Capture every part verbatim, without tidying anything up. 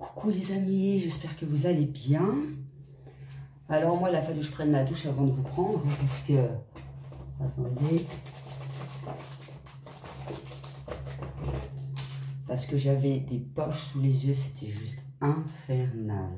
Coucou les amis, j'espère que vous allez bien. Alors moi, il a fallu que je prenne ma douche avant de vous prendre, parce que... Attendez. Parce que j'avais des poches sous les yeux, c'était juste infernal.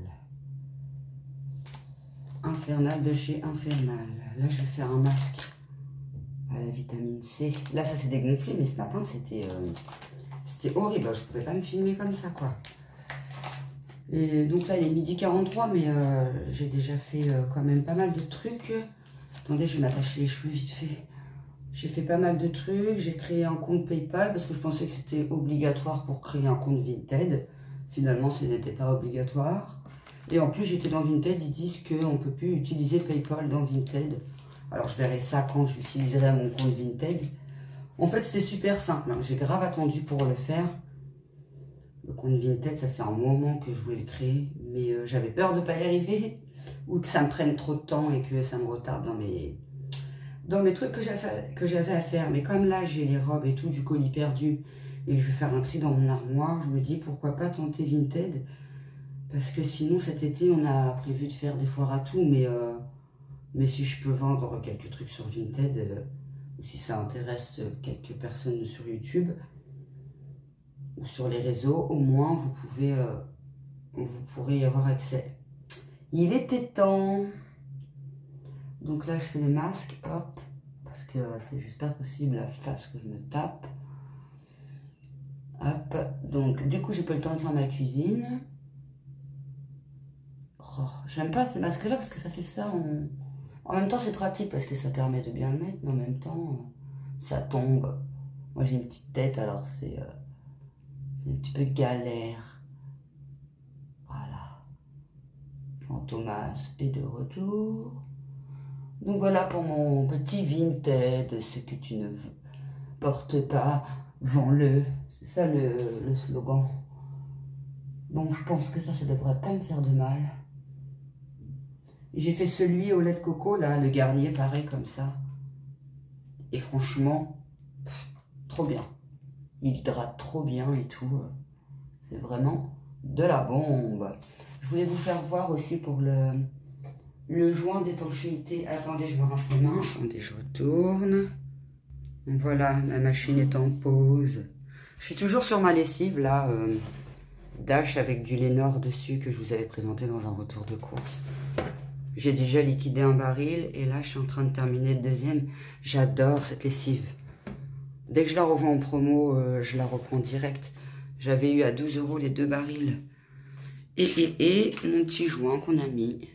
Infernal de chez Infernal. Là, je vais faire un masque à la vitamine C. Là, ça s'est dégonflé, mais ce matin, c'était euh, c'était horrible. Je pouvais pas me filmer comme ça, quoi. Et donc là, il est midi quarante-trois, mais euh, j'ai déjà fait euh, quand même pas mal de trucs. Attendez, je vais m'attacher les cheveux vite fait. J'ai fait pas mal de trucs. J'ai créé un compte PayPal parce que je pensais que c'était obligatoire pour créer un compte Vinted. Finalement, ce n'était pas obligatoire. Et en plus, j'étais dans Vinted, ils disent qu'on ne peut plus utiliser PayPal dans Vinted. Alors, je verrai ça quand j'utiliserai mon compte Vinted. En fait, c'était super simple, hein. J'ai grave attendu pour le faire. Le compte Vinted, ça fait un moment que je voulais le créer, mais euh, j'avais peur de ne pas y arriver, ou que ça me prenne trop de temps et que ça me retarde dans mes, dans mes trucs que j'avais à faire. Mais comme là, j'ai les robes et tout du colis perdu, et que je vais faire un tri dans mon armoire, je me dis pourquoi pas tenter Vinted, parce que sinon cet été, on a prévu de faire des foires à tout, mais, euh, mais si je peux vendre quelques trucs sur Vinted, euh, ou si ça intéresse quelques personnes sur YouTube, ou sur les réseaux, au moins vous pouvez euh, vous pourrez y avoir accès. Il était temps. Donc là je fais le masque, hop, parce que c'est juste pas possible la face que je me tape. Hop, donc du coup j'ai pas le temps de faire ma cuisine. Oh, j'aime pas ces masques là parce que ça fait ça en, en même temps c'est pratique parce que ça permet de bien le mettre, mais en même temps ça tombe. Moi j'ai une petite tête, alors c'est euh, c'est un petit peu galère. Voilà. Thomas est de retour. Donc voilà pour mon petit Vinted. Ce que tu ne portes pas, vends-le. C'est ça le, le slogan. Bon, je pense que ça, ça devrait pas me faire de mal. J'ai fait celui au lait de coco, là, le Garnier, pareil, comme ça. Et franchement, pff, trop bien. Il hydrate trop bien et tout. C'est vraiment de la bombe. Je voulais vous faire voir aussi pour le, le joint d'étanchéité. Attendez, je me rince les mains. Attendez, je retourne. Voilà, ma machine est en pause. Je suis toujours sur ma lessive, là, euh, Dash avec du Lénore dessus que je vous avais présenté dans un retour de course. J'ai déjà liquidé un baril et là, je suis en train de terminer le deuxième. J'adore cette lessive. Dès que je la revends en promo, euh, je la reprends direct. J'avais eu à douze euros les deux barils. Et, et, et, mon petit joint qu'on a mis.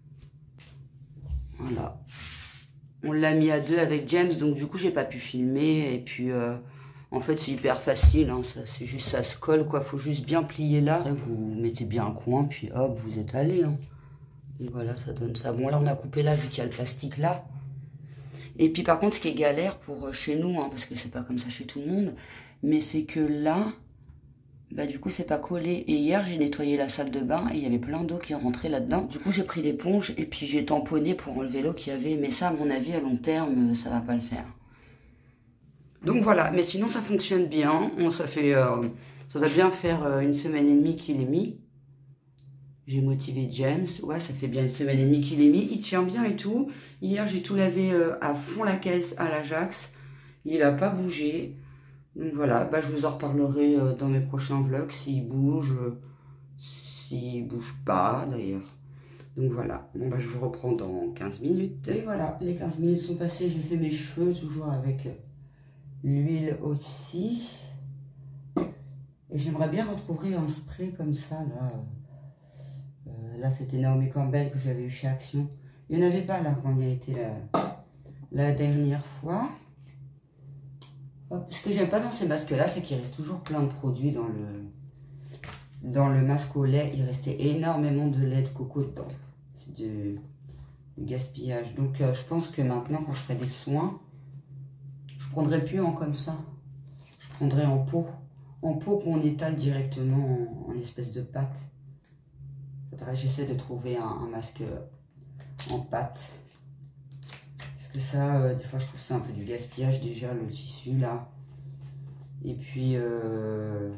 Voilà. On l'a mis à deux avec James, donc du coup, j'ai pas pu filmer. Et puis, euh, en fait, c'est hyper facile. Hein, c'est juste, ça se colle, quoi. Faut juste bien plier là. Après, vous mettez bien un coin, puis hop, vous étalez. Hein. Et voilà, ça donne ça. Bon, là, on a coupé là, vu qu'il y a le plastique là. Et puis, par contre, ce qui est galère pour chez nous, hein, parce que c'est pas comme ça chez tout le monde, mais c'est que là... Bah du coup c'est pas collé, et hier j'ai nettoyé la salle de bain et il y avait plein d'eau qui rentrait là-dedans. Du coup j'ai pris l'éponge et puis j'ai tamponné pour enlever l'eau qu'il y avait, mais ça à mon avis à long terme ça va pas le faire. Donc voilà, mais sinon ça fonctionne bien. On, ça fait euh, ça doit bien faire euh, une semaine et demie qu'il est mis. J'ai motivé James, ouais ça fait bien une semaine et demie qu'il est mis, il tient bien et tout. Hier j'ai tout lavé euh, à fond la caisse à l'Ajax, il a pas bougé. Donc voilà, bah je vous en reparlerai dans mes prochains vlogs, s'il bouge, s'il bouge pas d'ailleurs. Donc voilà, bon bah je vous reprends dans quinze minutes. Et voilà, les quinze minutes sont passées, j'ai fait mes cheveux, toujours avec l'huile aussi. Et j'aimerais bien retrouver un spray comme ça, là. Euh, là c'était Naomi Campbell que j'avais eu chez Action. Il n'y en avait pas là quand on y a été la, la dernière fois. Ce que j'aime pas dans ces masques là, c'est qu'il reste toujours plein de produits dans le dans le masque au lait. Il restait énormément de lait de coco dedans. C'est du, du gaspillage. Donc euh, je pense que maintenant quand je ferai des soins, je prendrai plus en comme ça. Je prendrai en pot. En pot qu'on étale directement en, en espèce de pâte. Faudrait j'essaie de trouver un, un masque en pâte. Que ça, euh, des fois je trouve ça un peu du gaspillage déjà, le tissu là. Et puis, euh,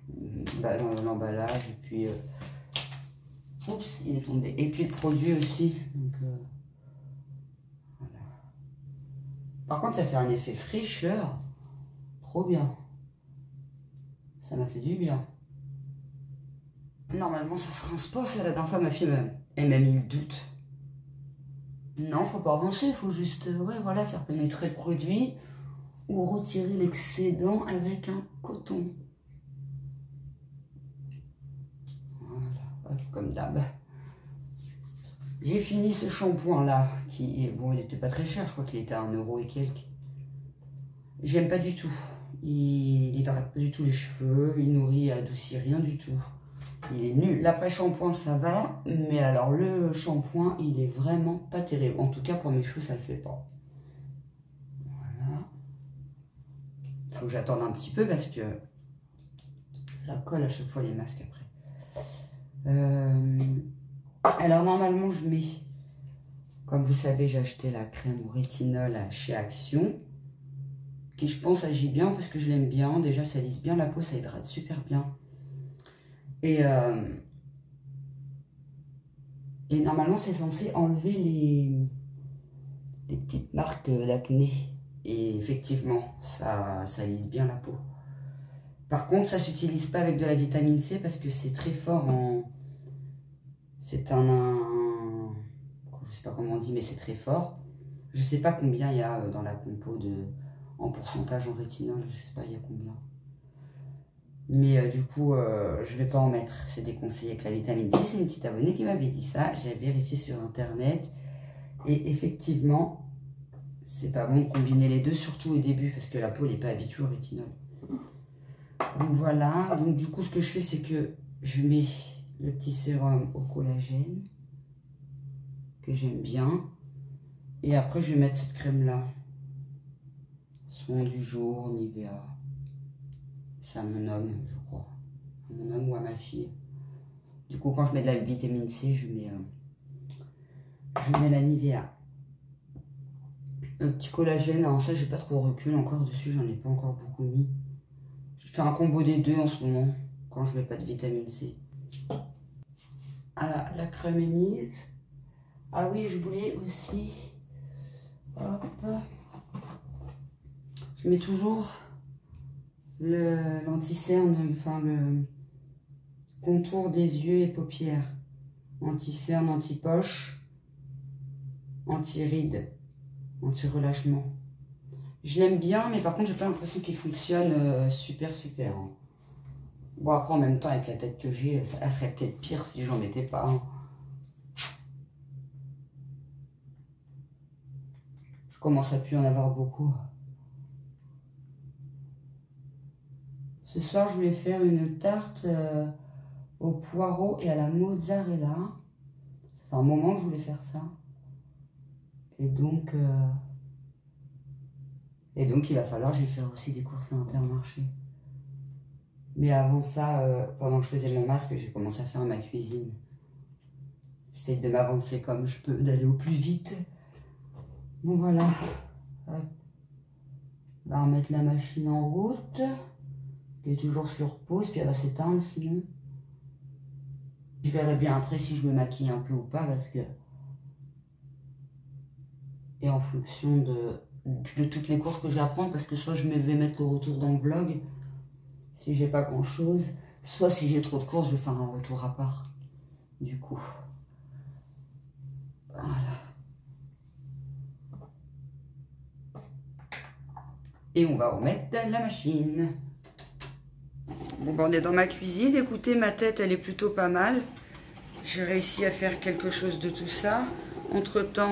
bah, l'emballage, et puis... Euh, oups, il est tombé. Et puis le produit aussi. Donc, euh, voilà. Par contre, ça fait un effet fraîcheur. Trop bien. Ça m'a fait du bien. Normalement, ça se rince pas, ça. La dernière fois, ma fille, elle m'a mis le doute. Non, faut pas avancer, il faut juste, euh, ouais, voilà, faire pénétrer le produit ou retirer l'excédent avec un coton. Voilà, hop, comme d'hab. J'ai fini ce shampoing là, qui est, bon, il était pas très cher, je crois qu'il était à un euro et quelques. J'aime pas du tout. Il, il hydrate pas du tout les cheveux, il nourrit et adoucit rien du tout. Il est nul. L'après-shampoing, ça va, mais alors le shampoing, il est vraiment pas terrible. En tout cas, pour mes cheveux, ça le fait pas. Voilà. Il faut que j'attende un petit peu parce que ça colle à chaque fois les masques après. Euh... Alors, normalement, je mets, comme vous savez, j'ai acheté la crème au rétinol chez Action, qui, je pense, agit bien parce que je l'aime bien. Déjà, ça lisse bien la peau, ça hydrate super bien. Et, euh, et normalement, c'est censé enlever les, les petites marques d'acné. Et effectivement, ça, ça lisse bien la peau. Par contre, ça ne s'utilise pas avec de la vitamine C parce que c'est très fort en... C'est un, un... Je ne sais pas comment on dit, mais c'est très fort. Je ne sais pas combien il y a dans la compo de, en pourcentage en rétinol. Je ne sais pas, il y a combien. Mais euh, du coup, euh, je ne vais pas en mettre. C'est déconseillé avec la vitamine C. C'est une petite abonnée qui m'avait dit ça. J'ai vérifié sur Internet. Et effectivement, c'est pas bon de combiner les deux, surtout au début, parce que la peau n'est pas habituée au rétinol. Donc voilà. Donc du coup, ce que je fais, c'est que je mets le petit sérum au collagène, que j'aime bien. Et après, je vais mettre cette crème-là. Soin du jour, Nivea. C'est à mon homme, je crois. À mon homme ou à ma fille. Du coup, quand je mets de la vitamine C, je mets, euh, je mets la Nivea. Un petit collagène. Alors ça, j'ai pas trop de recul encore dessus. J'en ai pas encore beaucoup mis. Je fais un combo des deux en ce moment. Quand je mets pas de vitamine C. Ah, la crème est mise. Ah oui, je voulais aussi... Hop. Je mets toujours... l'anti-cerne, enfin le contour des yeux et paupières. Anti-cerne, anti-poche, anti-ride, anti-relâchement. Je l'aime bien, mais par contre, j'ai pas l'impression qu'il fonctionne euh, super, super. Hein. Bon, après, en même temps, avec la tête que j'ai, ça serait peut-être pire si j'en mettais pas. Hein. Je commence à plus en avoir beaucoup. Ce soir, je voulais faire une tarte euh, au poireau et à la mozzarella. Ça fait un moment que je voulais faire ça. Et donc, euh, et donc il va falloir que j'aille faire aussi des courses à Intermarché. Mais avant ça, euh, pendant que je faisais mon masque, j'ai commencé à faire ma cuisine. J'essaie de m'avancer comme je peux, d'aller au plus vite. Bon, voilà. Hop. On va remettre la machine en route. Elle est toujours sur pause, puis elle va s'éteindre sinon. Je verrai bien après si je me maquille un peu ou pas, parce que... Et en fonction de, de toutes les courses que j'ai à prendre, parce que soit je vais mettre le retour dans le vlog, si j'ai pas grand chose, soit si j'ai trop de courses, je vais faire un retour à part. Du coup. Voilà. Et on va remettre la machine. Bon, ben on est dans ma cuisine. Écoutez, ma tête, elle est plutôt pas mal. J'ai réussi à faire quelque chose de tout ça. Entre-temps,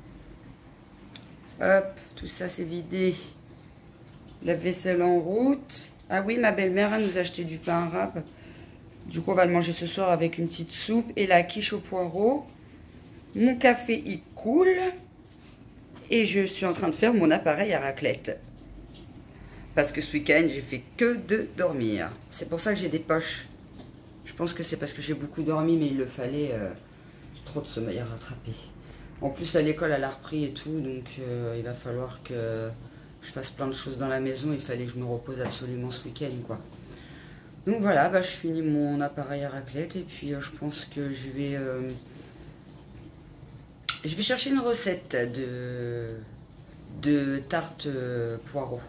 hop, tout ça c'est vidé. La vaisselle en route. Ah oui, ma belle-mère, elle nous a acheté du pain arabe. Du coup, on va le manger ce soir avec une petite soupe et la quiche au poireau. Mon café, il coule. Et je suis en train de faire mon appareil à raclette. Parce que ce week-end, j'ai fait que de dormir. C'est pour ça que j'ai des poches. Je pense que c'est parce que j'ai beaucoup dormi, mais il le fallait. Euh, j'ai trop de sommeil à rattraper. En plus, là, l'école, elle a repris et tout. Donc, euh, il va falloir que je fasse plein de choses dans la maison. Il fallait que je me repose absolument ce week-end, quoi. Donc voilà, bah, je finis mon appareil à raclette et puis euh, je pense que je vais... Euh, je vais chercher une recette de, de tarte euh, poireaux.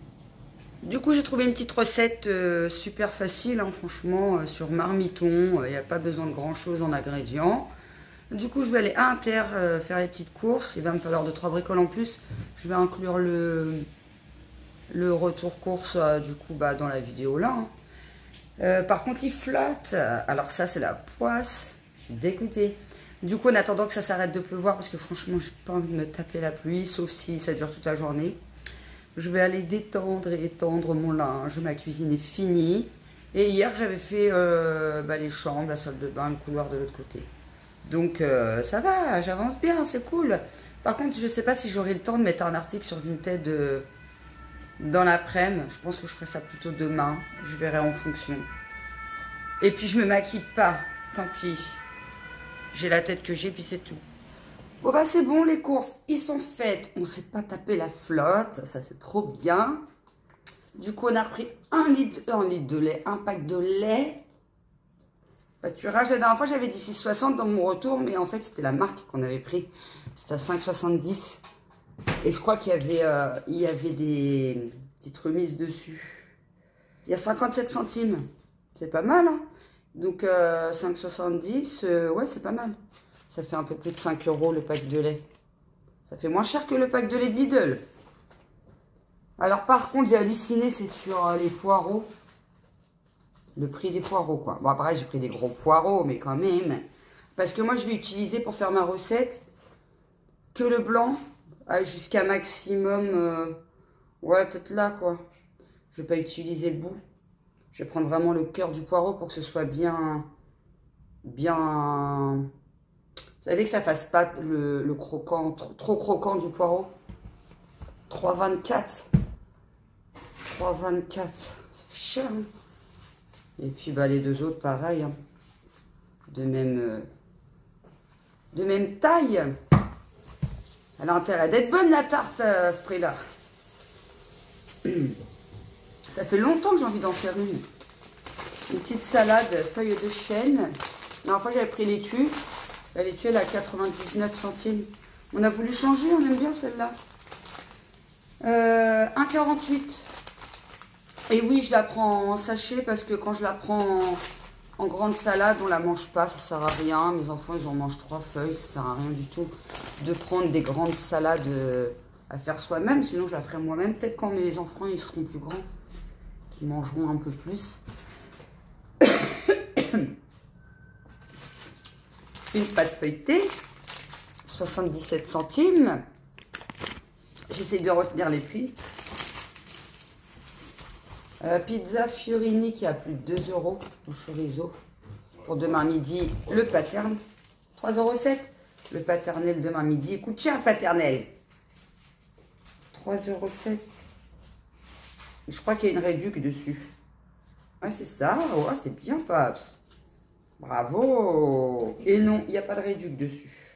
Du coup, j'ai trouvé une petite recette euh, super facile, hein, franchement, euh, sur Marmiton. Il n'y a pas besoin de grand-chose en ingrédients. Du coup, je vais aller à Inter euh, faire les petites courses. Il va me falloir deux trois bricoles en plus. Je vais inclure le, le retour course, euh, du coup, bah, dans la vidéo là. Hein. Euh, par contre, il flotte. Alors ça, c'est la poisse. Je suis dégoûtée. Du coup, en attendant que ça s'arrête de pleuvoir, parce que franchement, j'ai pas envie de me taper la pluie, sauf si ça dure toute la journée. Je vais aller détendre et étendre mon linge. Ma cuisine est finie. Et hier, j'avais fait euh, bah, les chambres, la salle de bain, le couloir de l'autre côté. Donc, euh, ça va, j'avance bien, c'est cool. Par contre, je ne sais pas si j'aurai le temps de mettre un article sur Vinted euh, dans l'après-midi. Je pense que je ferai ça plutôt demain. Je verrai en fonction. Et puis, je me maquille pas. Tant pis. J'ai la tête que j'ai, puis c'est tout. Bon bah c'est bon, les courses, ils sont faites. On ne s'est pas tapé la flotte, ça c'est trop bien. Du coup, on a pris un litre, un litre de lait, un pack de lait. Pâturage, la dernière fois j'avais dit six soixante dans mon retour, mais en fait c'était la marque qu'on avait pris. C'était à cinq soixante-dix. Et je crois qu'il y avait, euh, il y avait des petites remises dessus. Il y a cinquante-sept centimes. C'est pas mal, hein. Donc euh, cinq soixante-dix, euh, ouais c'est pas mal. Ça fait un peu plus de cinq euros le pack de lait. Ça fait moins cher que le pack de lait de Lidl. Alors par contre, j'ai halluciné, c'est sur euh, les poireaux. Le prix des poireaux, quoi. Bon, après, j'ai pris des gros poireaux, mais quand même. Parce que moi, je vais utiliser pour faire ma recette que le blanc, jusqu'à maximum... Euh, ouais, peut-être là, quoi. Je vais pas utiliser le bout. Je vais prendre vraiment le cœur du poireau pour que ce soit bien... Bien... Vous savez que ça fasse pas le, le croquant, trop, trop croquant du poireau. trois vingt-quatre. trois vingt-quatre. Ça fait cher, hein. Et puis bah, les deux autres, pareil. Hein. De même... Euh, de même taille. Elle a intérêt d'être bonne, la tarte, à ce prix-là. Ça fait longtemps que j'ai envie d'en faire une. Une petite salade, feuilles de chêne. La dernière fois, j'avais pris laitue. La laitue, elle est à quatre-vingt-dix-neuf centimes. On a voulu changer, on aime bien celle-là. Euh, un quarante-huit. Et oui, je la prends en sachet parce que quand je la prends en, en grande salade, on la mange pas, ça sert à rien. Mes enfants, ils en mangent trois feuilles, ça sert à rien du tout de prendre des grandes salades euh, à faire soi-même. Sinon, je la ferai moi-même. Peut-être quand mes enfants, ils seront plus grands, qu'ils mangeront un peu plus. Une pâte feuilletée, soixante-dix-sept centimes. J'essaie de retenir les prix. Euh, pizza Fiorini qui a plus de deux euros au chorizo. Pour demain midi, le paterne. trois euros sept. Le paternel demain midi. Il coûte cher le paternel. trois euros sept. Je crois qu'il y a une réduc dessus. Ah, c'est ça. Ouais, c'est bien, Paps. Bravo. Et non, il n'y a pas de réduc dessus.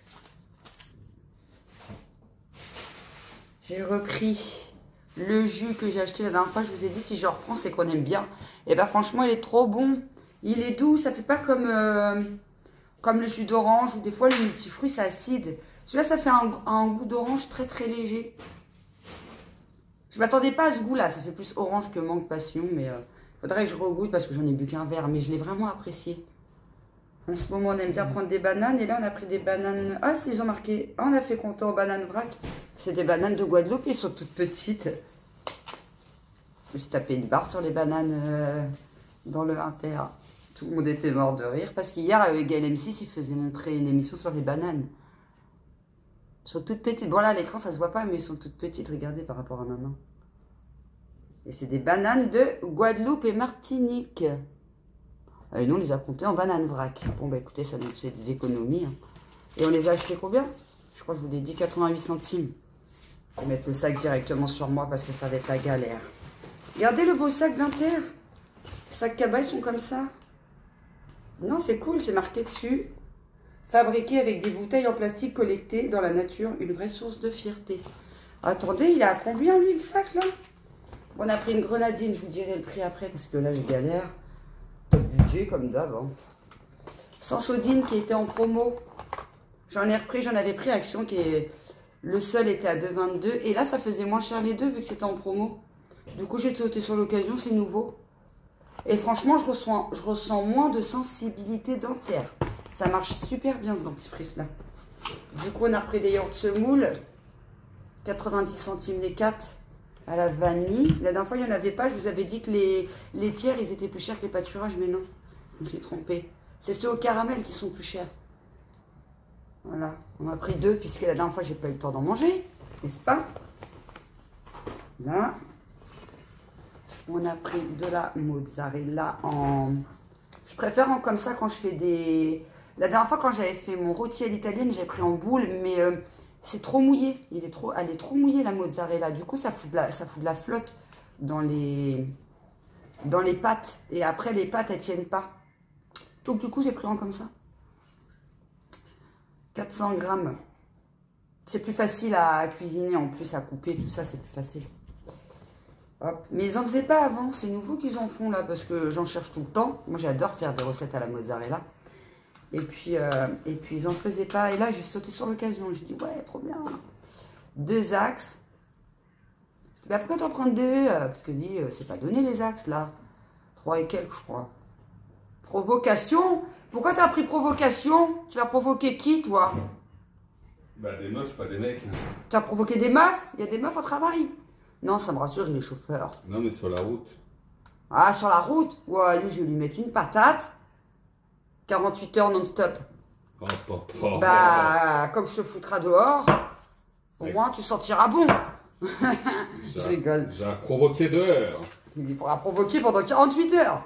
J'ai repris le jus que j'ai acheté la dernière fois. Je vous ai dit, si je le reprends, c'est qu'on aime bien. Et bien, franchement, il est trop bon. Il est doux. Ça fait pas comme, euh, comme le jus d'orange ou des fois, le multifruit, c'est acide. Celui-là, ça fait un, un goût d'orange très, très léger. Je m'attendais pas à ce goût-là. Ça fait plus orange que mangue passion. Mais il euh, faudrait que je regoute parce que j'en ai bu qu'un verre. Mais je l'ai vraiment apprécié. En ce moment, on aime bien prendre des bananes. Et là, on a pris des bananes... Ah, ils ont marqué... Ah, on a fait compter en bananes vrac. C'est des bananes de Guadeloupe. Ils sont toutes petites. Je me suis tapé une barre sur les bananes euh, dans le Inter. Tout le monde était mort de rire. Parce qu'hier, avec Gaël M six, il faisait montrer une émission sur les bananes. Elles sont toutes petites. Bon, là, à l'écran, ça se voit pas, mais elles sont toutes petites. Regardez par rapport à ma main. Et c'est des bananes de Guadeloupe et Martinique. Et nous, on les a comptés en bananes vrac. Bon, bah écoutez, ça nous fait des économies. Hein. Et on les a achetés combien? Je crois que je vous l'ai dit, quatre-vingt-huit centimes. Je vais mettre le sac directement sur moi parce que ça va être la galère. Regardez le beau sac d'Inter. Les sacs cabas, ils sont comme ça. Non, c'est cool, c'est marqué dessus. Fabriqué avec des bouteilles en plastique collectées dans la nature, une vraie source de fierté. Attendez, il est à combien, lui, le sac, là? On a pris une grenadine, je vous dirai le prix après parce que là, je galère. budget comme d'hab. Hein. Sensodyne qui était en promo. J'en ai repris, j'en avais pris Action qui est... Le seul était à deux vingt-deux. Et là, ça faisait moins cher les deux vu que c'était en promo. Du coup, j'ai sauté sur l'occasion, c'est nouveau. Et franchement, je ressens, je ressens moins de sensibilité dentaire. Ça marche super bien ce dentifrice-là. Du coup, on a repris des yaourts semoule. quatre-vingt-dix centimes les quatre à la vanille. La dernière fois, il n'y en avait pas. Je vous avais dit que les, les tiers, ils étaient plus chers que les pâturages. Mais non, je me suis trompée. C'est ceux au caramel qui sont plus chers. Voilà, on a pris deux puisque la dernière fois, j'ai pas eu le temps d'en manger. N'est-ce pas? Là. On a pris de la mozzarella en... Je préfère en comme ça quand je fais des... La dernière fois, quand j'avais fait mon rôti à l'italienne, j'ai pris en boule, mais euh, c'est trop mouillé. Il est trop... Elle est trop mouillée, la mozzarella. Du coup, ça fout de la, ça fout de la flotte dans les... dans les pâtes. Et après, les pâtes, elles tiennent pas. Donc, du coup, j'ai pris en comme ça. quatre cents grammes. C'est plus facile à cuisiner, en plus, à couper, tout ça, c'est plus facile. Hop. Mais ils n'en faisaient pas avant, c'est nouveau qu'ils en font là, parce que j'en cherche tout le temps. Moi j'adore faire des recettes à la mozzarella. Et puis, euh, et puis ils n'en faisaient pas. Et là j'ai sauté sur l'occasion, je dis ouais, trop bien. Deux axes. Bah, pourquoi t'en prends deux? Parce que dit, c'est pas donné les axes là. Trois et quelques, je crois. Provocation? Pourquoi t'as pris provocation? Tu vas provoquer qui toi? Bah des meufs, pas des mecs. Tu as provoqué des meufs? Il y a des meufs au travail? Non, ça me rassure, il est chauffeur. Non, mais sur la route. Ah, sur la route? Ouais, lui, je vais lui mettre une patate. quarante-huit heures non-stop. Oh, oh, oh, bah, oh. Comme je te foutras dehors, au moins, tu sentiras bon. Je rigole. J'ai provoqué dehors. Il pourra provoquer pendant quarante-huit heures.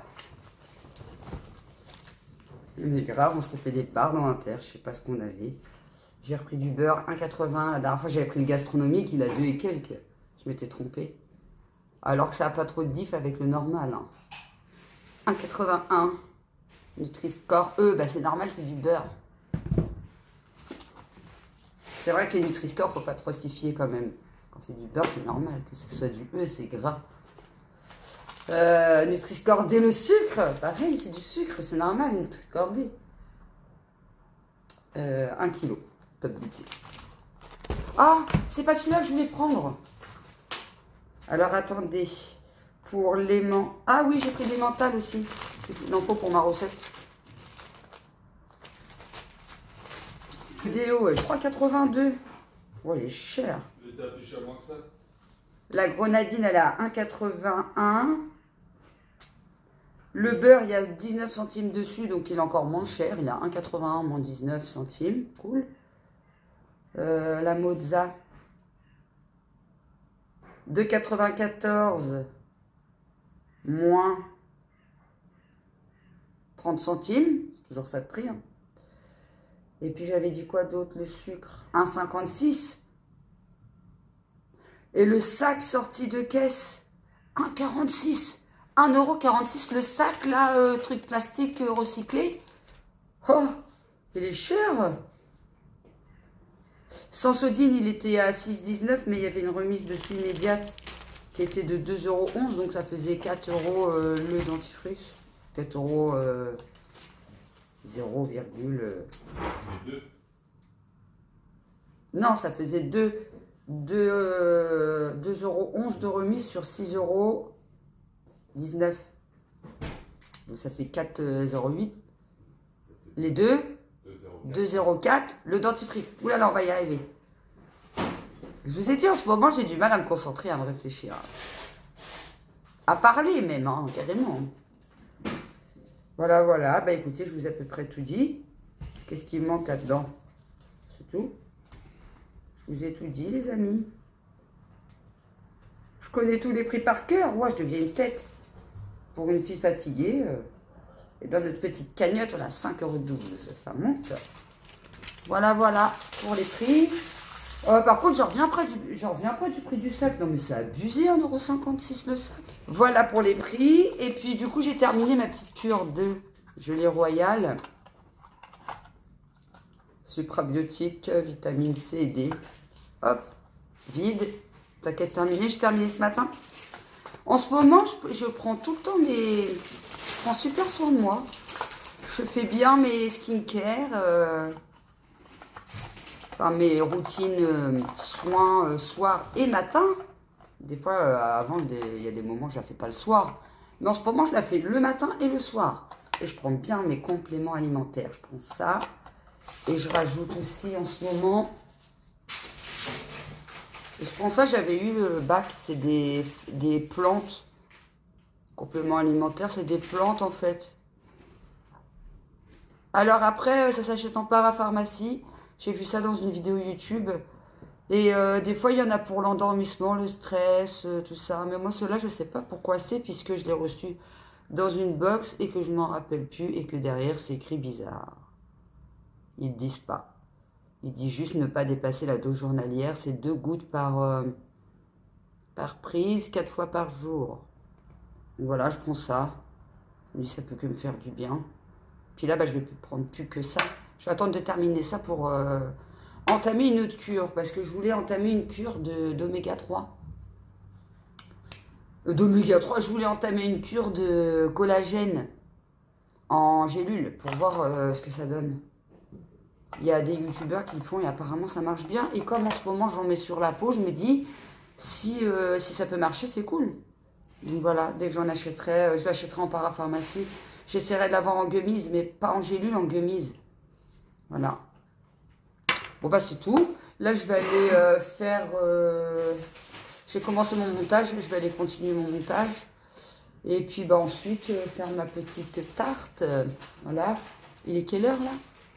Mais grave, on s'était fait des barres dans l'inter, je sais pas ce qu'on avait. J'ai repris du beurre, un quatre-vingts. La dernière fois, j'avais pris le gastronomique, il a deux et quelques. Je m'étais trompée. Alors que ça n'a pas trop de diff avec le normal. Hein. un quatre-vingt-un. Nutri-Score. Eux, bah c'est normal, c'est du beurre. C'est vrai que les Nutri-Score, faut pas trop s'y fier quand même. Quand c'est du beurre, c'est normal. Que ce soit du E, c'est gras. Euh, Nutri-Score D, le sucre. Pareil, c'est du sucre, c'est normal, Nutri-Score D. Euh, un kilo. Top dix kilos. Ah, c'est pas celui-là que je voulais prendre. Alors, attendez. Pour l'aimant... Ah oui, j'ai pris des mentales aussi. Il en faut pour ma recette. Déo, trois quatre-vingt-deux. Oh, il est cher. La grenadine, elle est à un quatre-vingt-un. Le beurre, il y a dix-neuf centimes dessus, donc il est encore moins cher. Il est à un quatre-vingt-un moins dix-neuf centimes. Cool. Euh, la mozza. deux quatre-vingt-quatorze moins trente centimes. C'est toujours ça de prix. Hein. Et puis j'avais dit quoi d'autre? Le sucre. un cinquante-six. Et le sac sorti de caisse. un quarante-six. un euro quarante-six. Le sac là, euh, truc plastique euh, recyclé. Oh, il est cher. Sensodyne, il était à six dix-neuf, mais il y avait une remise dessus immédiate qui était de deux euros onze, donc ça faisait quatre euros euh, le dentifrice. quatre euros euh, zéro virgule. Euh... Non, ça faisait deux euros onze de remise sur six euros dix-neuf. Donc ça fait quatre euros huit. Les deux. deux zéro quatre, le dentifrice. Ouh là là, on va y arriver. Je vous ai dit, en ce moment, j'ai du mal à me concentrer, à me réfléchir. À parler même, hein, carrément. Voilà, voilà. Bah écoutez, je vous ai à peu près tout dit. Qu'est-ce qui me manque là-dedans? C'est tout. Je vous ai tout dit, les amis. Je connais tous les prix par cœur. Moi, je deviens une tête. Pour une fille fatiguée... Euh... Et dans notre petite cagnotte, on a cinq euros douze. Ça monte. Voilà, voilà, pour les prix. Euh, par contre, j'en reviens, reviens pas du prix du sac. Non, mais c'est abusé, un euro cinquante-six le sac. Voilà pour les prix. Et puis, du coup, j'ai terminé ma petite cure de gelée royale. Suprabiotique, vitamine C et D. Hop, vide. Paquet terminé. J'ai terminé ce matin. En ce moment, je, je prends tout le temps mes... Je prends super soin de moi. je fais bien mes skincare, euh, enfin mes routines euh, soins euh, soir et matin. Des fois, euh, avant, il y a des moments où je la fais pas le soir. Mais en ce moment, je la fais le matin et le soir. Et je prends bien mes compléments alimentaires. Je prends ça. Et je rajoute aussi en ce moment... Et je prends ça, j'avais eu le bac, c'est des, des plantes. Compléments alimentaires, c'est des plantes en fait. Alors après, ça s'achète en parapharmacie. J'ai vu ça dans une vidéo YouTube. Et euh, des fois, il y en a pour l'endormissement, le stress, euh, tout ça. Mais moi, ceux-là, je ne sais pas pourquoi c'est, puisque je l'ai reçu dans une box et que je m'en rappelle plus et que derrière, c'est écrit bizarre. Ils ne disent pas. Ils disent juste ne pas dépasser la dose journalière. C'est deux gouttes par, euh, par prise, quatre fois par jour. Donc voilà, je prends ça. Je me dis, ça peut que me faire du bien. Puis là, bah, je vais plus prendre plus que ça. Je vais attendre de terminer ça pour euh, entamer une autre cure. Parce que je voulais entamer une cure d'oméga trois. Euh, d'oméga trois, je voulais entamer une cure de collagène en gélule pour voir euh, ce que ça donne. Il y a des youtubeurs qui le font et apparemment ça marche bien. Et comme en ce moment j'en mets sur la peau, je me dis, si, euh, si ça peut marcher, c'est cool. Donc voilà, dès que j'en achèterai, euh, je l'achèterai en parapharmacie. J'essaierai de l'avoir en gummies, mais pas en gélule, en gummies. Voilà. Bon bah c'est tout. Là je vais aller euh, faire... Euh... J'ai commencé mon montage, je vais aller continuer mon montage. Et puis bah ensuite euh, faire ma petite tarte. Euh, voilà. Il est quelle heure là?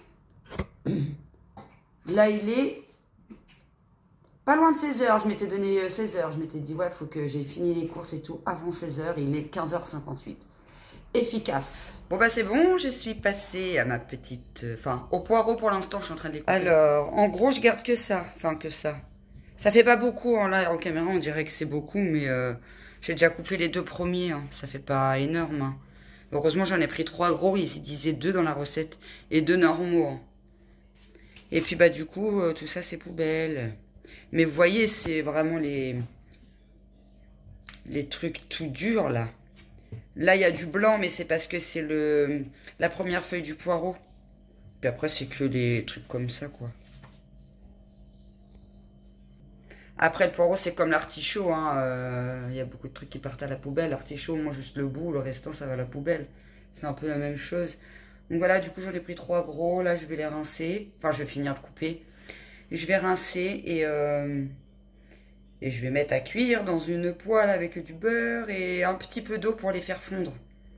Là, il est pas loin de seize heures. Je m'étais donné seize heures. Je m'étais dit, ouais, il faut que j'ai fini les courses et tout avant seize heures. Il est quinze heures cinquante-huit. Efficace. Bon, bah, c'est bon. Je suis passée à ma petite... Enfin, au poireau pour l'instant. Je suis en train de les couper. Alors, en gros, je garde que ça. Enfin, que ça. Ça fait pas beaucoup. Hein. Là, en caméra, on dirait que c'est beaucoup. Mais euh, j'ai déjà coupé les deux premiers. Hein. Ça fait pas énorme. Hein. Heureusement, j'en ai pris trois gros. Ils disaient deux dans la recette. Et deux normaux. Hein. Et puis, bah, du coup, euh, tout ça, c'est poubelle. Mais vous voyez, c'est vraiment les... Les trucs tout durs, là. Là, il y a du blanc, mais c'est parce que c'est le la première feuille du poireau. Puis après, c'est que les trucs comme ça, quoi. Après, le poireau, c'est comme l'artichaut, hein. Euh, il y a beaucoup de trucs qui partent à la poubelle. L'artichaut, moi, juste le bout. Le restant, ça va à la poubelle. C'est un peu la même chose. Donc voilà, du coup, j'en ai pris trois gros. Là, je vais les rincer. Enfin, je vais finir de couper. Je vais rincer et, euh, et je vais mettre à cuire dans une poêle avec du beurre et un petit peu d'eau pour les faire fondre.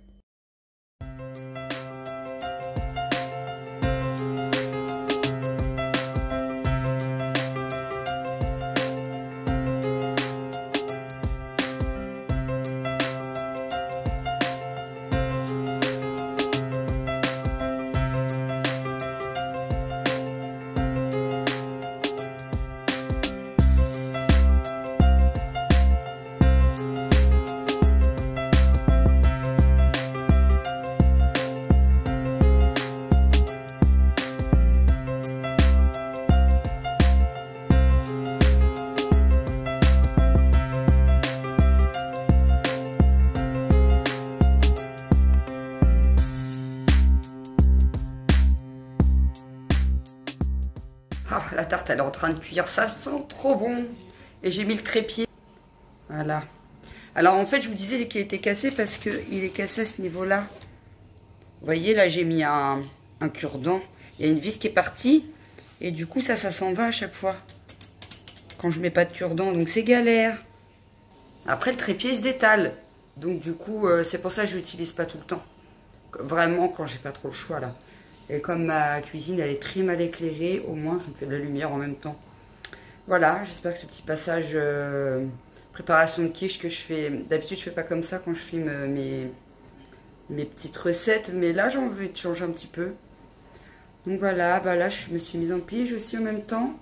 Ah, la tarte, elle est en train de cuire, ça sent trop bon. Et j'ai mis le trépied. Voilà. Alors, en fait, je vous disais qu'il était cassé parce qu'il est cassé à ce niveau-là. Vous voyez, là, j'ai mis un, un cure-dent. Il y a une vis qui est partie. Et du coup, ça, ça s'en va à chaque fois. Quand je mets pas de cure-dent, donc c'est galère. Après, le trépied, il se détale. Donc, du coup, euh, c'est pour ça que je l'utilise pas tout le temps. Vraiment, quand j'ai pas trop le choix, là. Et comme ma cuisine, elle est très mal éclairée, au moins, ça me fait de la lumière en même temps. Voilà, j'espère que ce petit passage euh, préparation de quiche que je fais... D'habitude, je fais pas comme ça quand je filme mes, mes petites recettes. Mais là, j'ai envie de changer un petit peu. Donc voilà, bah là, je me suis mise en pige aussi en même temps.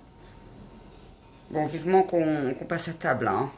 Bon, vivement qu'on qu'on passe à table, hein.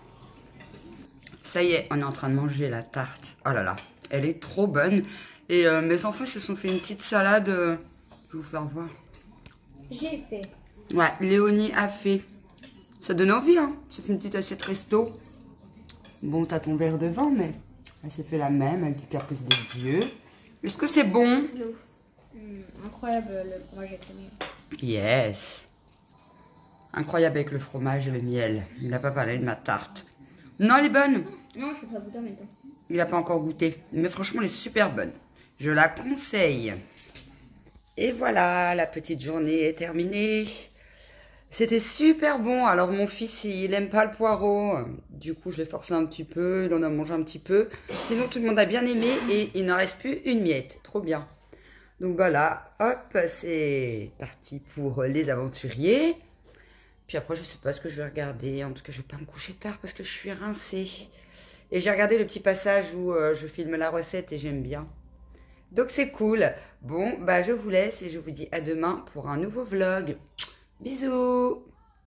Ça y est, on est en train de manger la tarte. Oh là là, elle est trop bonne. Et euh, mes enfants se sont fait une petite salade. Euh, je vais vous faire voir. J'ai fait. Ouais, Léonie a fait. Ça donne envie, hein. Ça fait une petite assiette resto. Bon, t'as ton verre de vin, mais elle s'est fait la même avec du caprice des dieux. Est-ce que c'est bon? Non. Mmh, incroyable le fromage avec le miel. Yes. Incroyable avec le fromage et le miel. Il n'a pas parlé de ma tarte. Non, elle est bonne. Non, je peux pas goûter en même temps. Il n'a pas encore goûté. Mais franchement, elle est super bonne. Je la conseille. Et voilà, la petite journée est terminée. C'était super bon. Alors, mon fils, il aime pas le poireau. Du coup, je l'ai forcé un petit peu. Il en a mangé un petit peu. Sinon, tout le monde a bien aimé. Et il n'en reste plus une miette. Trop bien. Donc, voilà. Hop, c'est parti pour les aventuriers. Puis après, je sais pas ce que je vais regarder. En tout cas, je vais pas me coucher tard parce que je suis rincée. Et j'ai regardé le petit passage où euh, je filme la recette et j'aime bien. Donc, c'est cool. Bon, bah, je vous laisse et je vous dis à demain pour un nouveau vlog. Bisous!